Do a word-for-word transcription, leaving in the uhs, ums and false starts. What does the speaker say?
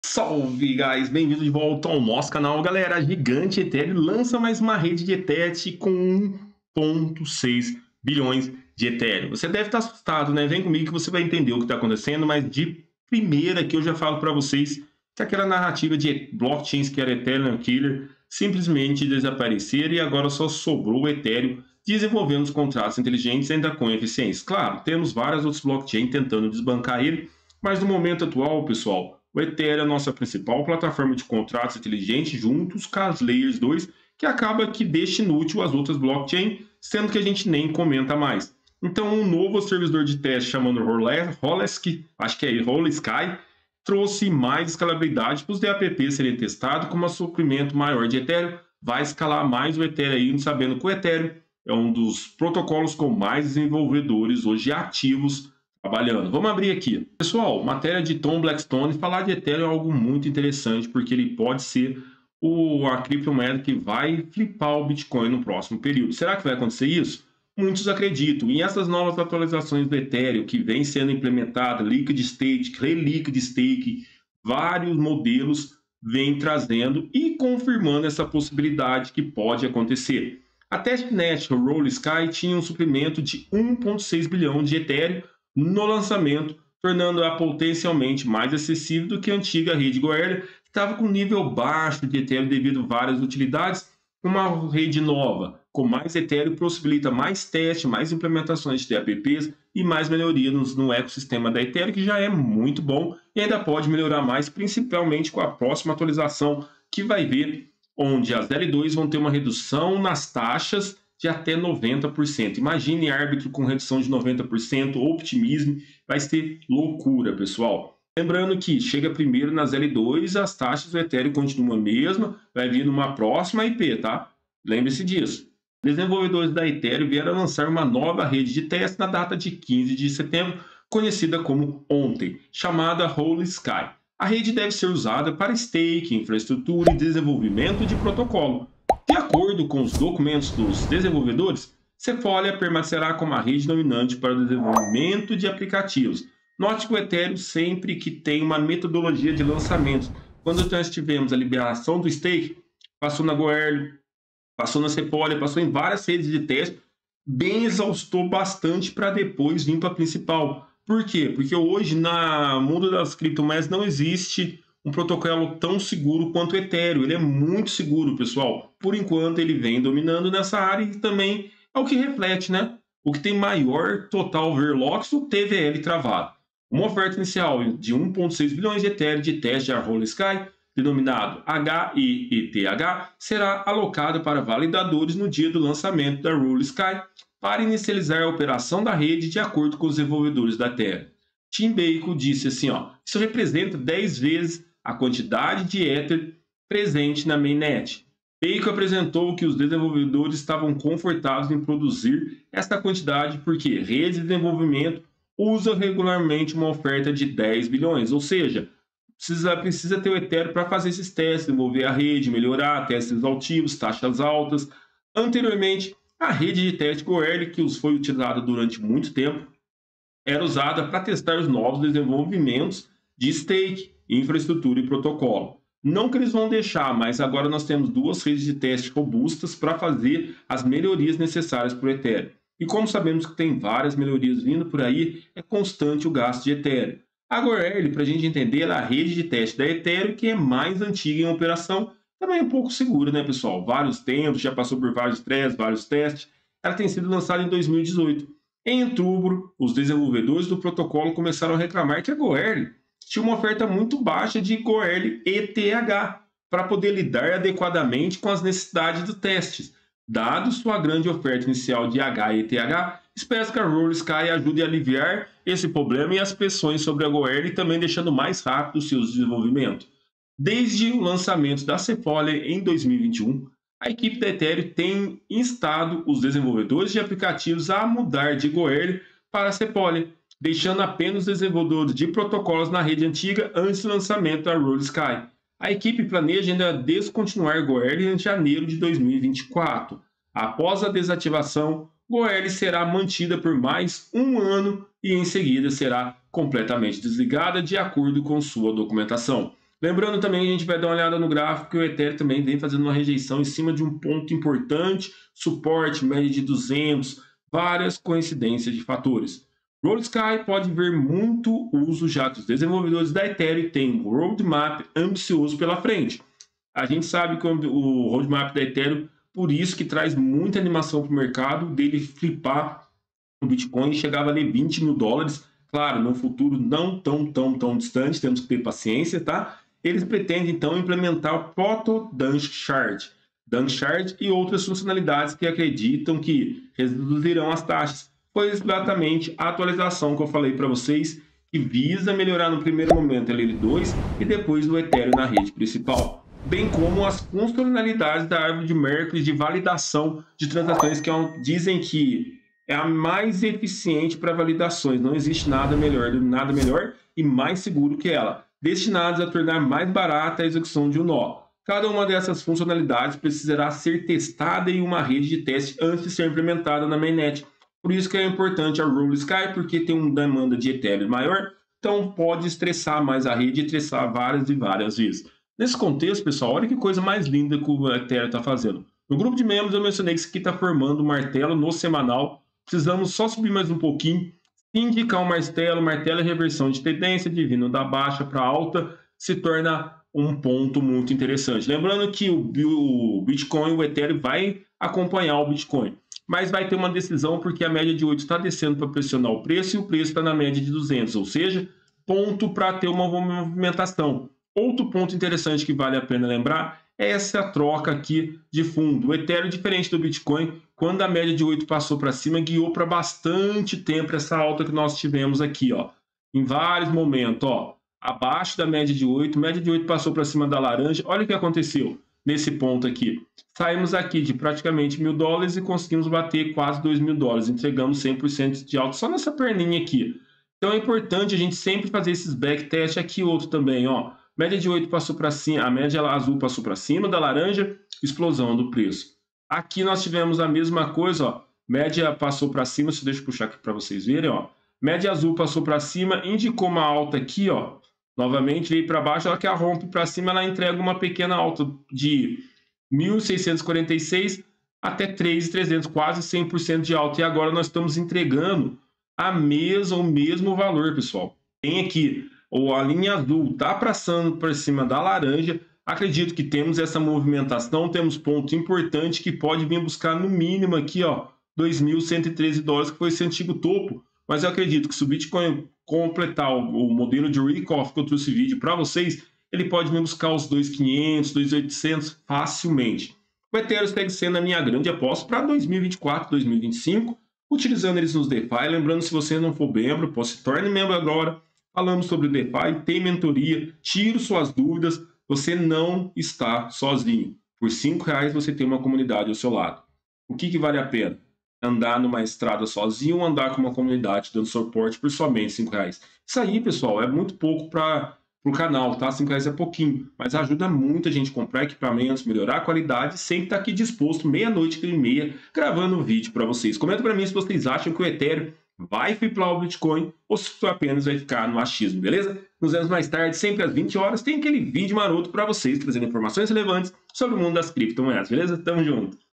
Salve, guys! Bem-vindo de volta ao nosso canal, galera. A Gigante Ethereum lança mais uma rede de Ethereum com um vírgula seis bilhões de Ethereum. Você deve estar assustado, né? Vem comigo que você vai entender o que está acontecendo, mas de primeira que eu já falo para vocês que aquela narrativa de blockchains que era Ethereum Killer simplesmente desapareceram e agora só sobrou o Ethereum desenvolvendo os contratos inteligentes ainda com eficiência. Claro, temos várias outras blockchains tentando desbancar ele, mas no momento atual, pessoal, o Ethereum é a nossa principal plataforma de contratos inteligentes juntos com as Layers dois, que acaba que deixa inútil as outras blockchains, sendo que a gente nem comenta mais. Então, um novo servidor de teste chamado Rolesk, acho que é Rolesky, trouxe mais escalabilidade para os D A P P serem testados como um suprimento maior de Ethereum, vai escalar mais o Ethereum, sabendo que o Ethereum é um dos protocolos com mais desenvolvedores hoje ativos trabalhando. Vamos abrir aqui. Pessoal, matéria de Tom Blackstone. Falar de Ethereum é algo muito interessante, porque ele pode ser o, a criptomoeda que vai flipar o Bitcoin no próximo período. Será que vai acontecer isso? Muitos acreditam. E essas novas atualizações do Ethereum que vem sendo implementada, Liquid Stake, Reliquid Stake, vários modelos vêm trazendo e confirmando essa possibilidade que pode acontecer. A testnet Rolesky tinha um suprimento de um vírgula seis bilhão de Ethereum no lançamento, tornando-a potencialmente mais acessível do que a antiga rede Goerli, que estava com nível baixo de Ethereum devido a várias utilidades. Uma rede nova, com mais Ethereum, possibilita mais testes, mais implementações de D A P Ps e mais melhorias no ecossistema da Ethereum, que já é muito bom e ainda pode melhorar mais, principalmente com a próxima atualização que vai ver, onde as L dois vão ter uma redução nas taxas de até noventa por cento. Imagine árbitro com redução de noventa por cento, optimismo, vai ser loucura, pessoal. Lembrando que chega primeiro nas L dois, as taxas do Ethereum continuam a mesma, vai vir numa próxima I P, tá? Lembre-se disso. Desenvolvedores da Ethereum vieram lançar uma nova rede de teste na data de quinze de setembro, conhecida como ontem, chamada Rolesky. A rede deve ser usada para stake, infraestrutura e desenvolvimento de protocolo. De acordo com os documentos dos desenvolvedores, Sequoia permanecerá como a rede dominante para o desenvolvimento de aplicativos. Note que o Ethereum sempre que tem uma metodologia de lançamentos. Quando nós tivemos a liberação do stake, passou na Goerli, passou na Sequoia, passou em várias redes de teste, bem exaustou bastante para depois vir para a principal. Por quê? Porque hoje, no mundo das criptomoedas, não existe um protocolo tão seguro quanto o Ethereum. Ele é muito seguro, pessoal. Por enquanto, ele vem dominando nessa área e também é o que reflete, né? O que tem maior total overlocks, o T V L travado. Uma oferta inicial de um vírgula seis bilhões de Ethereum de teste de Rolesky, denominado H E E T H, será alocado para validadores no dia do lançamento da Rolesky para inicializar a operação da rede de acordo com os desenvolvedores da Ethereum. Tim Bacon disse assim, ó, isso representa dez vezes a quantidade de Ether presente na mainnet. Bacon apresentou que os desenvolvedores estavam confortáveis em produzir esta quantidade porque redes de desenvolvimento usam regularmente uma oferta de dez bilhões, ou seja, precisa, precisa ter o Ethereum para fazer esses testes, desenvolver a rede, melhorar, testes exaustivos, taxas altas. Anteriormente, a rede de teste Goerli, que foi utilizada durante muito tempo, era usada para testar os novos desenvolvimentos de stake, infraestrutura e protocolo. Não que eles vão deixar, mas agora nós temos duas redes de teste robustas para fazer as melhorias necessárias para o Ethereum. E como sabemos que tem várias melhorias vindo por aí, é constante o gasto de Ethereum. A Goerli, para a gente entender, ela é a rede de teste da Ethereum que é mais antiga em operação, também é um pouco segura, né, pessoal? Vários tempos, já passou por vários testes, vários testes. Ela tem sido lançada em dois mil e dezoito. Em outubro, os desenvolvedores do protocolo começaram a reclamar que a Goerli tinha uma oferta muito baixa de Goerli E T H para poder lidar adequadamente com as necessidades dos testes. Dado sua grande oferta inicial de H E T H, espero que a Rolesky ajude a aliviar esse problema e as pressões sobre a Goerli, também deixando mais rápido o seu desenvolvimento. Desde o lançamento da Sequoia em dois mil e vinte e um, a equipe da Ethereum tem instado os desenvolvedores de aplicativos a mudar de Goerli para Sequoia, deixando apenas os desenvolvedores de protocolos na rede antiga antes do lançamento da Rolesky. A equipe planeja ainda descontinuar Goerli em janeiro de dois mil e vinte e quatro. Após a desativação, Goerli será mantida por mais um ano e em seguida será completamente desligada de acordo com sua documentação. Lembrando também, a gente vai dar uma olhada no gráfico que o Ethereum também vem fazendo uma rejeição em cima de um ponto importante, suporte, média de duzentos, várias coincidências de fatores. Rolling pode ver muito uso já dos desenvolvedores da Ethereum e tem um roadmap ambicioso pela frente. A gente sabe que o roadmap da Ethereum, por isso que traz muita animação para o mercado, dele flipar o Bitcoin e chegar a valer vinte mil dólares. Claro, no futuro não tão, tão, tão distante, temos que ter paciência, tá? Eles pretendem, então, implementar o Proto Dankshard, Dankshard e outras funcionalidades que acreditam que reduzirão as taxas. Foi exatamente a atualização que eu falei para vocês, que visa melhorar no primeiro momento a L L dois e depois o Ethereum na rede principal, bem como as funcionalidades da árvore de Merkle de validação de transações, que é um, dizem que é a mais eficiente para validações. Não existe nada melhor, nada melhor e mais seguro que ela, destinados a tornar mais barata a execução de um nó. Cada uma dessas funcionalidades precisará ser testada em uma rede de teste antes de ser implementada na mainnet. Por isso que é importante a Rolling Sky, porque tem uma demanda de Ethereum maior, então pode estressar mais a rede e estressar várias e várias vezes. Nesse contexto, pessoal, olha que coisa mais linda que o Ethereum está fazendo. No grupo de membros eu mencionei que isso aqui está formando um martelo no semanal. Precisamos só subir mais um pouquinho, indicar o martelo, martelo é reversão de tendência, divino da baixa para alta, se torna um ponto muito interessante. Lembrando que o Bitcoin, o Ethereum vai acompanhar o Bitcoin, mas vai ter uma decisão porque a média de oito está descendo para pressionar o preço e o preço está na média de duzentos, ou seja, ponto para ter uma movimentação. Outro ponto interessante que vale a pena lembrar é essa troca aqui de fundo. O Ethereum, diferente do Bitcoin, quando a média de oito passou para cima, guiou para bastante tempo essa alta que nós tivemos aqui, ó, em vários momentos, ó, abaixo da média de oito, média de oito passou para cima da laranja. Olha o que aconteceu nesse ponto aqui. Saímos aqui de praticamente mil dólares e conseguimos bater quase dois mil dólares, entregamos cem por cento de alta só nessa perninha aqui. Então é importante a gente sempre fazer esses backtest. Aqui outro também, ó, média de oito passou para cima, a média azul passou para cima da laranja, explosão do preço. Aqui nós tivemos a mesma coisa, ó, média passou para cima, deixa eu puxar aqui para vocês verem, ó, média azul passou para cima, indicou uma alta aqui, ó, novamente veio para baixo, ela que a rompe para cima, ela entrega uma pequena alta de mil seiscentos e quarenta e seis até três mil e trezentos, quase cem por cento de alta. E agora nós estamos entregando a mesma, o mesmo valor, pessoal. Tem aqui, ou a linha azul está passando por cima da laranja. Acredito que temos essa movimentação, temos ponto importante que pode vir buscar no mínimo aqui, ó, dois mil cento e treze dólares, que foi esse antigo topo. Mas eu acredito que se o Bitcoin completar o, o modelo de Wyckoff que eu trouxe vídeo para vocês, ele pode me buscar os dois mil e quinhentos, dois mil e oitocentos facilmente. O Ethereum segue sendo a minha grande aposta para dois mil e vinte e quatro, dois mil e vinte e cinco, utilizando eles nos DeFi. Lembrando, se você não for membro, pô, se torne membro agora. Falamos sobre o DeFi, tem mentoria, tiro suas dúvidas, você não está sozinho. Por cinco reais você tem uma comunidade ao seu lado. O que, que vale a pena? Andar numa estrada sozinho ou andar com uma comunidade dando suporte por somente cinco reais? Isso aí, pessoal, é muito pouco para o canal, tá? cinco reais é pouquinho, mas ajuda muito a gente a comprar equipamentos, melhorar a qualidade, sempre estar aqui disposto, meia-noite e meia, gravando um vídeo para vocês. Comenta para mim se vocês acham que o Ethereum vai flipar o Bitcoin ou se apenas vai ficar no achismo, beleza? Nos vemos mais tarde, sempre às vinte horas, tem aquele vídeo maroto para vocês, trazendo informações relevantes sobre o mundo das criptomoedas, beleza? Tamo junto!